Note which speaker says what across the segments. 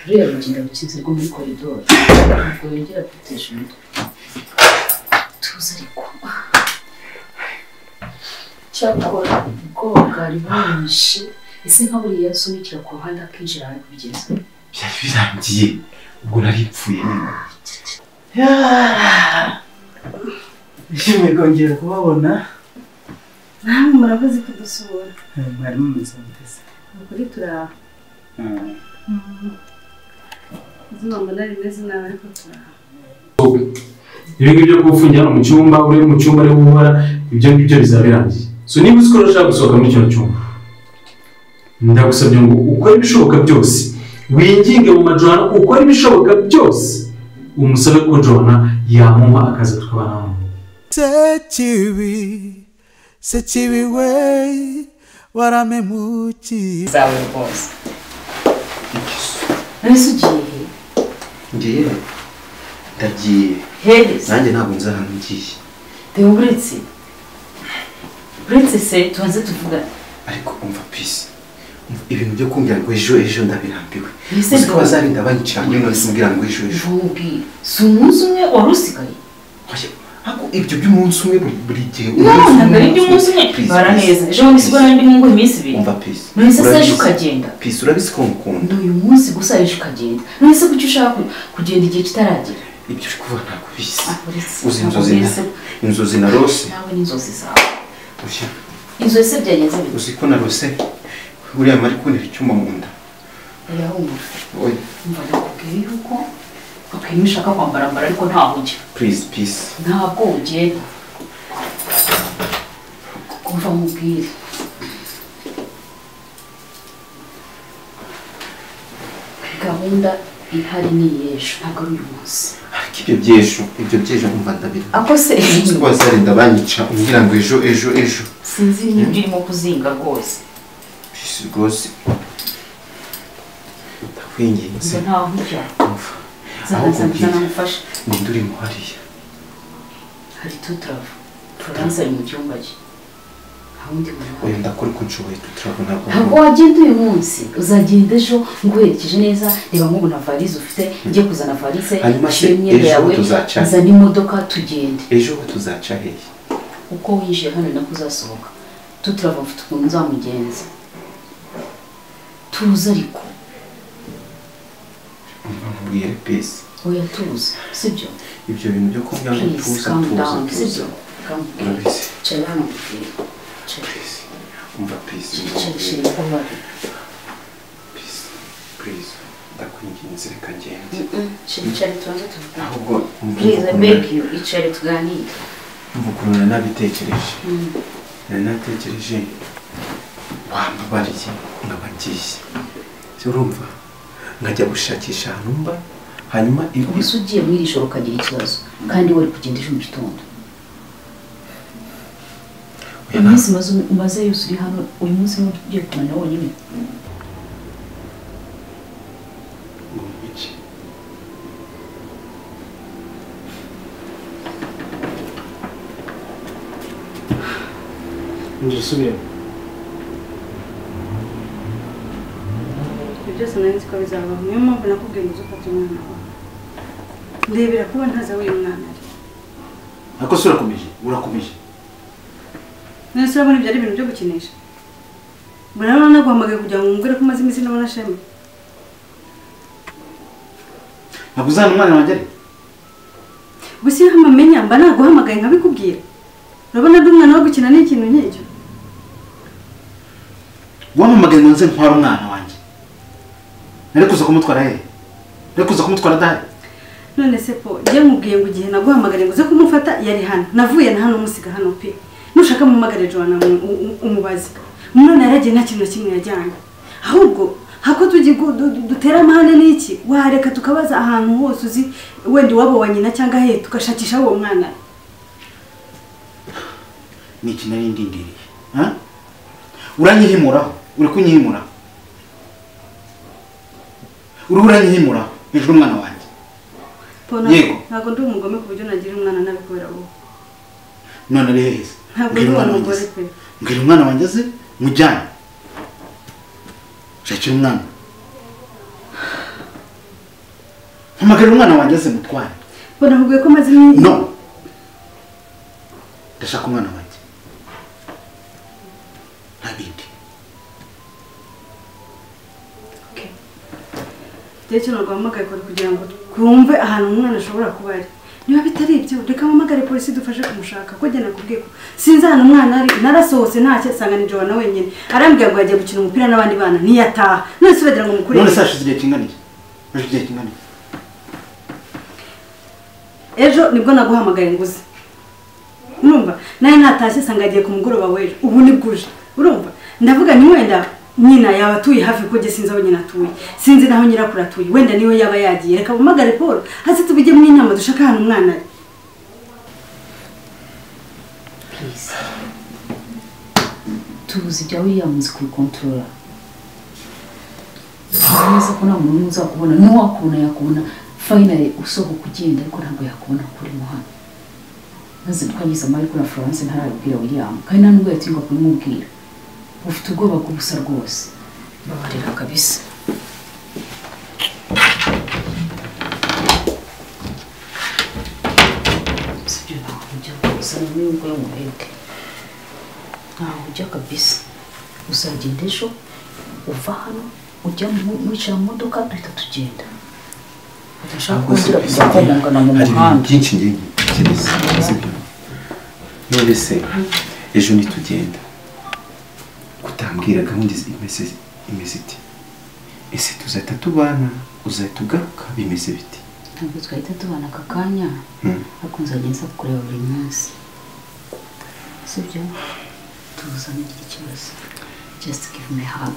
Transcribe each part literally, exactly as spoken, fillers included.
Speaker 1: ruriya rugenda rukinze rwo muri koridoro ntabwo yongera kwitesha umutwe tuzi ariko cyakora ubwoba bwari bwinshi ese nka buriya yasunikira ku ruhande akinjira ari kubigeza
Speaker 2: byari birangiye ubwo naripfuye nyine
Speaker 3: nishimiye kongera kubabona
Speaker 1: namwe murakoze kudusura
Speaker 3: mwari mumeze mutese
Speaker 1: ukuri turaha izuba mbona rimeze nabi ariko turaha
Speaker 2: ibi ngibyo kufungira mu cyumba uri mu cyumba ari gukora ibyo ngibyo bizabirangiye so niba uzi ko urashaka gusohoka muri kino cyumba ndagusabye ngo ukore ibishoboka byose winginge mu majwana ukore ibishoboka byose umusabe ko Joanna yamuma akazi tukabana nawe
Speaker 4: Sechiwi Sechiwi we waramemuki
Speaker 1: zawe rwose nese ugiye
Speaker 2: ngiye ndagiye
Speaker 1: hehe
Speaker 2: nanjye ntabwo nzi ahantu ngiye
Speaker 1: Theo uretse uretse se tubanze tuvugana
Speaker 2: ariko umva peace ibintu byo kumbwira ngo ejo ejo ndabirambiwe
Speaker 1: ese
Speaker 2: ko bazarinda banyicanye none simbwira ngo ejo ejo
Speaker 1: vugi si umunsi umwe warusigaye
Speaker 2: ako ibyo by'umunsi umwe buri gihe
Speaker 1: ntabwo ari iby'umunsi umwe bara neza ejo bundi sibwo nandi mu ngo iminsi ibiri
Speaker 2: umva peace
Speaker 1: none se ejo ukagenda
Speaker 2: peace urabizi ko ngukunda
Speaker 1: uyu munsi gusa ejo ukagenda none se kuki ushaka kugenda igihe kitaragera
Speaker 2: ibyo uri kuvuga ntabwo bizi
Speaker 1: uzi
Speaker 2: uzi inzozi inzozi narose
Speaker 1: nawe n'inzozi zawe
Speaker 2: ushya
Speaker 1: inzozi se byagenze bite
Speaker 2: uzi ko narose buriya mari kunira icyuma mu nda
Speaker 1: yahumura
Speaker 2: oya
Speaker 1: umva nakubwiye yuko ukwiye ushaka kwambara mbara ariko ntaho ujya
Speaker 2: please peace
Speaker 1: ntabwo ugenda kumva mubwire gahunda ihari ni y'ejo ntabwo ari uyu munsi
Speaker 2: ariko ibyo by'ejo ibyo by'ejo umva ndabira
Speaker 1: ako se
Speaker 2: uzi ko bazarinda banyica umbwira ngo ejo ejo ejo
Speaker 1: sinzi n'ibyo urimo kuzinga rwose
Speaker 2: peace rwose ndakwinginze
Speaker 1: ntaho ujya
Speaker 2: ahubwo
Speaker 1: zanamufasha
Speaker 2: ninde urimo hariya
Speaker 1: hari tuturava Florence ari mu cyumba cye ahandi
Speaker 2: oya ndakora uko nshoboye tuturabona
Speaker 1: ntabwo wagenda uyu munsi uzagenda ejo nguherekeje neza reba nk'ubu na valise ufite ngiye kuzana valise ishyura imyenda yawe uzana imodoka tugende
Speaker 2: ejo ho tuzaca hehe
Speaker 1: uko winjiye hano nako uzasohoka tuturava mfite ukuntu nzamugenza tuza ariko
Speaker 2: mbwire peace
Speaker 1: oya tuza sibyo
Speaker 2: ibyo bintu byo kumbwira ngo tuza tuza
Speaker 1: sibyo
Speaker 2: urabizi
Speaker 1: cyane hano
Speaker 2: peace umva peace
Speaker 1: cyane kabari
Speaker 2: peace please ndakwinginze reka ngende
Speaker 1: cyane tubanze tuvuga
Speaker 2: ahubwo
Speaker 1: please I beg you icare tuganire
Speaker 2: umva ukuntu nabitekereje nari natekereje wambabariye nkaba ngiye urumva nkajya gushakisha ahantu mba hanyuma
Speaker 1: ubise ugiye muri iri joro ukagira ikibazo kandi wari kugenda ejo mu gitondo iminsi umaze yose uri hano uyu munsi niwo ugiye kumenya wonyine
Speaker 3: Ndisubire
Speaker 5: byose nari nzi ko bizabaho niyo mpamvu nakubwiye ngo ufate umwana wawe ndebera kuba ntaza uyu mwana ari
Speaker 3: ako se urakomeje urakomeje
Speaker 5: nese urabona ibyo ari ibintu byo gukinisha mbona rero naguhamagaye kugira ngo umubwire ko umaze iminsi ndabona shema
Speaker 3: ntabwo uzana umwana wanjye ari
Speaker 5: gusa iyo amamenya mba naguhamagaye nkabikubwira urabona ndi umwana wo gukina n'ikintu nk'icyo
Speaker 3: wampamagaye ngo nze ntware umwana wanjye nari kuza kumutwara hehe nari kuza kumutwara adahari
Speaker 5: none se po njye nkubwiye ngo igihe naguhamagariye ngo uze kumufata yari hano navuye na hano umusiga hano pe nushaka mumagare Joanna umubazi none yaragiye nta kintu na kimwe yajyanye ahubwo hako tugiye dutera amahane n'iki wareka tukabaza ahantu hose uzi wenda iwabo wa nyina cyangwa he tugashakisha uwo mwana
Speaker 3: ni iki nari ndindiriye uranyihimuraho uri kunyihimuraho uri uranyihimuraho hejuru umwana wanjye
Speaker 5: yego ntabwo ndi umugome ku buryo nagira umwana nabi kubera wowe
Speaker 3: none ari hehe
Speaker 5: ntabwo ndi umugore pe
Speaker 3: mbwira umwana wanjye aze mujyane shakira umwana Hamagara umwana wanjye aze mutware.
Speaker 5: Mbona nkubwiye ko maze iminsi.
Speaker 3: No. Ndashaka umwana wanjye. Ntabindi.
Speaker 5: Okay. Ndetse nagwamagaye ko kugira ngo twumve ahantu umwana ashobora kuba ari. Niba bitari ibyo reka mpamagare polisi dufashe kumushaka ko gena kubwiye ko sinzi hano umwana ari narasohotse ntacyo sangana Joana wenyine arambwira ngo yagiye gukina umupira n'abandi bana niyataha none se bagira ngo mukure
Speaker 3: none sashize igihe kingana iki none igihe kingana iki
Speaker 5: ejo nibwo naguhamagaye nguze urumva naye natashye sanga yagiye ku mugoroba wejo ubu nibwuje urumva ndavuga ni wenda nyina yaba atuye hafi ko sinzi aho nyina atuye sinzi naho nyirakuru atuye wenda niwe yaba yagiye reka bumagare Paul hasi tubijye mu inama dushaka hano umwana ari
Speaker 1: please tuzi bya Williams ku controller neza ko nta muntu uzakubona no wakubona yakubona finally usoho kugenda ariko ntabwo yakubona kuri muhanda maze twagize amahirwe na Florence ntarabwira William kandi nta nubwo yatinga kumubwira ufite ubwoba bw'ubusa rwose babarira kabisa sibyo ntaho ujya gusa n'ubwo y'umuheke ntaho ujya kabisa uzagenda ejo uva hano ujya mwicara mu modoka duhita tugenda udashaka kongera kujya komongana mu muhanda
Speaker 6: byinshi ngiye kereza sibyo none se ejo nitugenda kutambwira gahunda imeze imeze iti ese tuzahita tubana uzahita ugaruka bimeze biti
Speaker 1: ntabwo twahita tubana aka kanya ariko nzagenza kureba buri munsi sibyo tuzana iki kibazo just give me a hug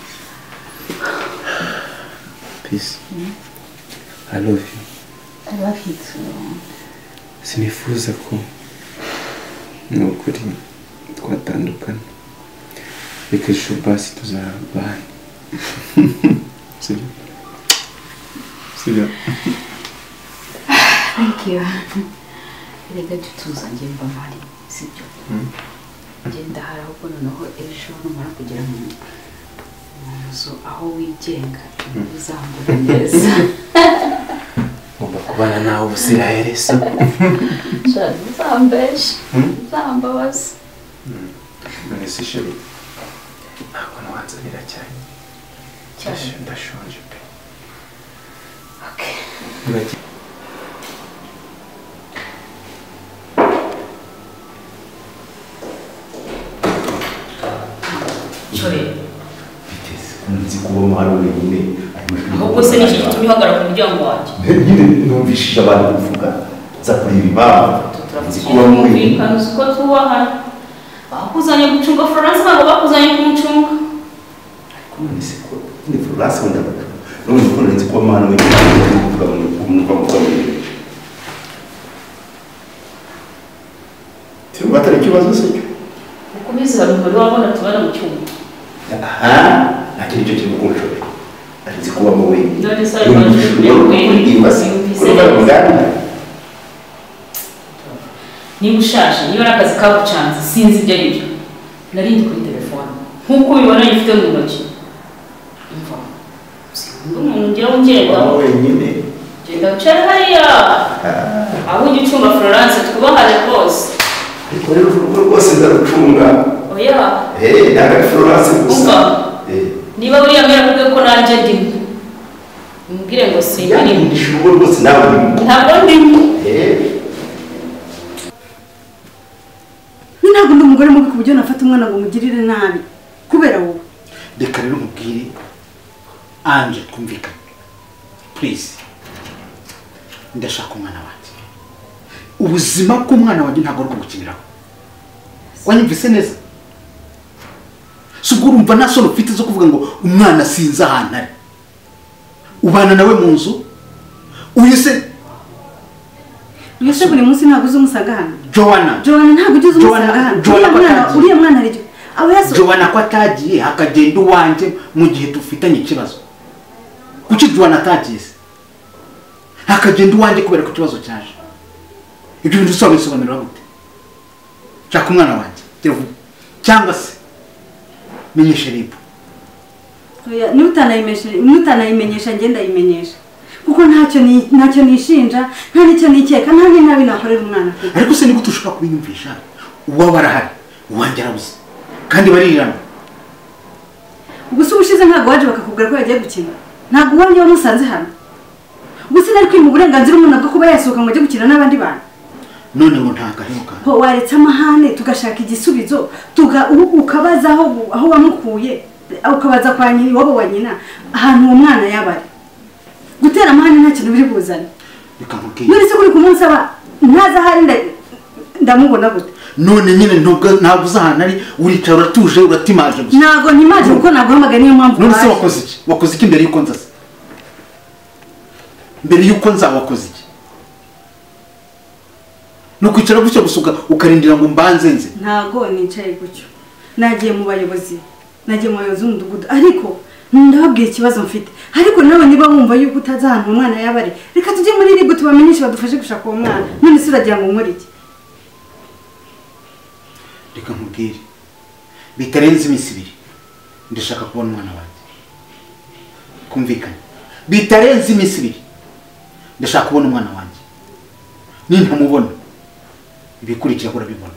Speaker 6: peace I love you
Speaker 1: I love you too
Speaker 6: sinifuza ko nukuri twatandukana reka ejo basi tuzabana sibyo sibyo
Speaker 1: thank you reka tutuzange mba mari sibyo ngenda hari ahubwo noneho ejo numara kugera mu nzu aho wigenga uzambura neza
Speaker 6: ngomba kubana nawe ubuziraherezo
Speaker 1: shari uzambeshe uzambabaza
Speaker 6: none se sheri ntabwo ntiwanzanira cyane cyane ndashonje pe
Speaker 1: okay
Speaker 7: Chore
Speaker 6: nzi kuba mahano wenyine
Speaker 7: ahubwo se niki gitumye uhagarara ku muryango wanjye
Speaker 6: nyine numvishije abantu kuvuga za kureba ibaba nzi kuba wenyine
Speaker 7: kandi uko twubahana bakuzanye gucunga Florence ntabwo bakuzanye kumucunga
Speaker 6: none se ko ni Florence wenda none ko nzi kuba mahano wenyine kuvuga umwuka mukomeye Tiyo batari ikibazo se
Speaker 7: ukomeze hari umuntu wabona tubana mu cyumba
Speaker 6: aha nakiri cyo kintu kunshore nzi kuba mu wenyine
Speaker 7: none se ari niba ushaje niba ari akazi kagucanze sinzi ibyo ari byo narindi kuri telefone nk'uko ubibona yifite mu ntoki umva sinzi umuntu ngira ungenda
Speaker 6: wenyine
Speaker 7: genda ucare hariya aho ujya ucunga Florence twubahane rwose
Speaker 6: ariko rero urugo rwose ndarucunga
Speaker 7: oya
Speaker 6: eh ntabwo Florence gusa
Speaker 7: niba buriya mbere kuko ko nanjye ndimo umbwire ngo simbiri
Speaker 6: urugo rwose nawe
Speaker 7: ntabwo ndimo
Speaker 5: ntabwo ndi umugore mubi ku buryo nafata umwana ngo mugirire nabi kubera wowe
Speaker 3: reka rero mubwire anje twumvikane please ndashaka umwana wanjye ubuzima bw'umwana wanjye ntabwo ari gukiniraho wanyumvise neza subwo urumva nta soni ufite zo kuvuga ngo umwana sinzi ahantu ari ubana nawe mu nzu uyise
Speaker 5: uyise buri munsi ntabwo uzi umusaga hano
Speaker 3: Joana
Speaker 5: Joana ntabwo ugize umusaga hano
Speaker 3: Joana
Speaker 5: mwana uriya mwana ari aba yaso
Speaker 3: Joana ko atagiye hakagenda uwanje mu gihe dufitanye ikibazo kuki Joana atagiye hakagenda uwanje kubera ko ikibazo cyaje ibyo bintu sobe sobanura gute cyaka umwana wanjye cyangwa se menyesha ribu
Speaker 5: oya ni utanayimenyesha ni utanayimenyesha ngenda yimenyesha kuko ntacyo ni ntacyo nishinja nta nicyo nikeka nta n'inabi nakorera umwana pe
Speaker 3: ariko se nigute ushobora kubinyumvisha uwa barahari uwanjye arabuze kandi barirana
Speaker 5: gusa ubushize ntabwo waje bakakubwira ko yagiye gukina ntabwo uwanjye wamusanze hano gusa nari kwima uburenganzira umuntu bwo kuba yasohoka ngo ajye gukina n'abandi bantu
Speaker 3: none ngo ntagahemuka
Speaker 5: ho waretse amahane tugashaka igisubizo tuga ukabaza aho aho wamukuye ukabaza kwa nyiri wabo wa nyina ahantu uwo mwana yabari gutera amahane nta kintu biri buzane
Speaker 3: bikamubwira
Speaker 5: none se kuri ku munsi aba ntaza hari ndamubona gute
Speaker 3: none nyine ntabwo uzahana ari uricara uratuje uratimaje gusa
Speaker 5: ntabwo ntimaje kuko naguhamagaye niyo mpamvu
Speaker 3: none se wakoze iki wakoze iki mbere yuko nza mbere yuko nza wakoze iki no kwicara gutyo gusuka ukarindira ngo mbanze nze
Speaker 5: ntago nicaye gutyo nagiye mu bayobozi nagiye mu bayobozi b'umudugudu ariko ndababwira ikibazo mfite ariko nawe niba wumva yuko utazi ahantu umwana yabari reka tujye muri ribu tubamenyeshe badufashe gushaka uwo mwana none se uragira ngo nkore iki
Speaker 3: reka nkubwire bitarenze iminsi ibiri ndashaka kubona umwana wanjye kumvikana bitarenze iminsi ibiri ndashaka kubona umwana wanjye nintamubona ibikurikira urabibona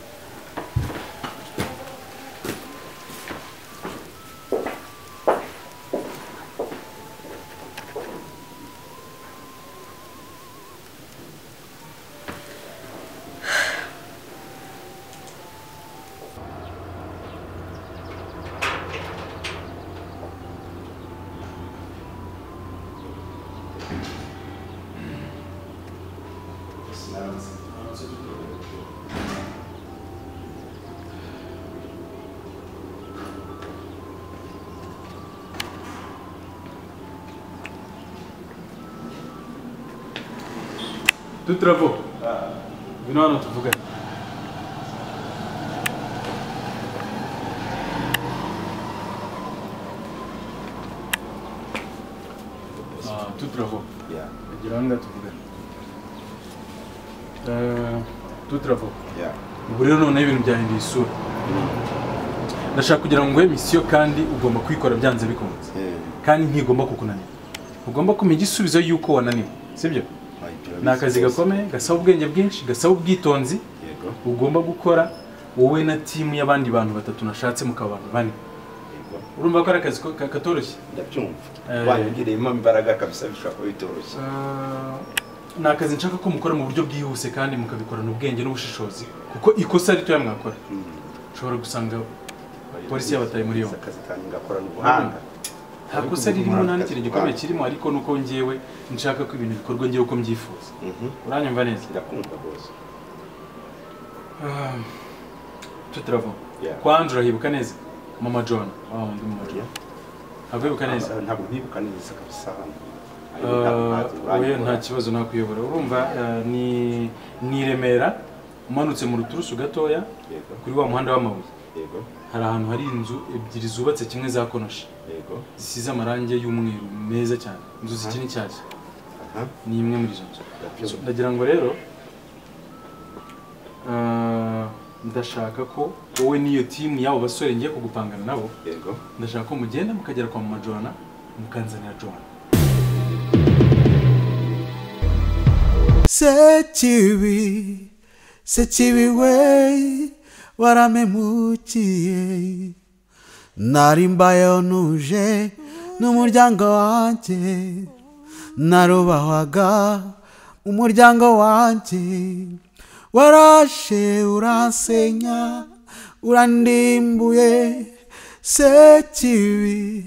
Speaker 2: Tutravo. Vino hano tuvugane. Ah, tutravo.
Speaker 6: Yeah.
Speaker 2: Giranga tuvugane. Eh, tutravo.
Speaker 6: Yeah.
Speaker 2: Ubu rero none ibintu byahinduye isura. Ndashaka kugira ngo nguhe misiyo kandi ugomba kwikora byanze bikunze. Kandi ntigomba kukunanira. Ugomba kumenya igisubizo yuko wananiwe. Sibyo? Ni akazi gakomeye gasaba ubwenge bwinshi gasaba ubwitonzi ugomba gukora wowe na timu y'abandi bantu batatu nashatse mu kabano bane urumva ko ari akazi katoroshye
Speaker 6: ndabyumva wanyongereyemo imbaraga kabisa bishobora kuba bitoroshye
Speaker 2: ni akazi nshaka ko mukora mu buryo bwihuse kandi mukabikorana ubwenge n'ubushishozi kuko ikosa rito mwakora ushobora gusanga polisi yabataye muri yo
Speaker 6: akazi kandi ngakorana ubuhanga
Speaker 2: nta kosa ririmo nta n'ikintu gikomeye kirimo ariko nuko ngewe nshaka ko ibintu bikorwa ngewe uko mbyifuza uranyumva neza
Speaker 6: ndakumva rwose
Speaker 2: tutravo kwanje urahibuka neza mama John ah ndi mama John abibuka neza
Speaker 6: ntabwo ntibuka neza kabisa
Speaker 2: oya nta kibazo nakuyobora urumva ni ni Remera umanutse mu ruturusu gatoya kuri wa muhanda w'amabuye yego hari ahantu hari inzu ebyiri zubatse kimwe za konoshi yego zisize amarange y'umweru meza cyane inzu zikini cyashya aha ni imwe muri izo nzu ndagira ngo rero uh, ndashaka ko wowe niyo team yabo basore ngiye kugupangana nabo yego ndashaka ko mugenda mukagera kwa mama Joana mukanzanira Joana
Speaker 4: Sechiwi Sechiwi we waramemukiye narimbayo nuje n'umuryango wanjye narubahwaga umuryango wanjye warashe uransenya urandimbuye Sechiwi